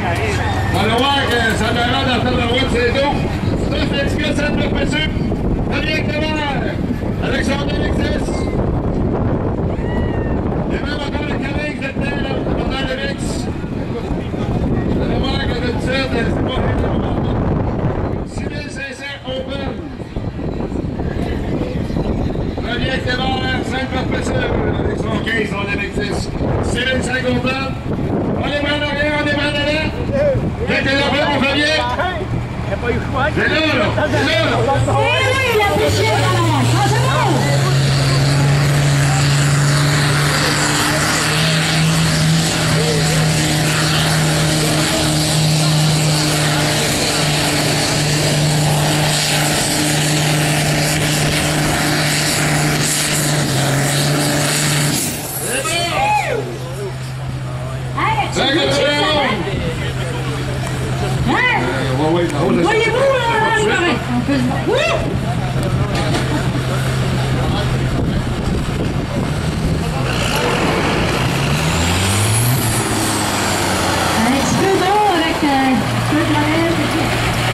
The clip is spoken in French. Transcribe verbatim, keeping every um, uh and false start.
On va voir que ça m'arrête dans faire la route, c'est dos. Ça, c'est l'étiquette centre professeur. Fabien Clément, Alexandre Alexis. Et même encore le Calais qui était là, pendant le mix. Vous allez voir que le titre, c'est pas six mille cinq cents open. Fabien Clément, cinq professeurs, avec son quinze, son Alexis. Cyril Saint-Gaudin. On est mal en arrière, on est mal en arrière. Dès que la voix, mon Fabien. C'est là, là. C'est là, là. Eh oui, la bouchée, là. Franchement. Voyez-vous, là, là, oui!